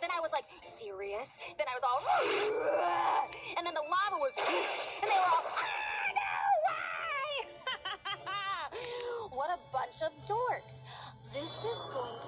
Then I was like, serious? Then I was all, and then the lava was, and they were all, no way! What a bunch of dorks. This is going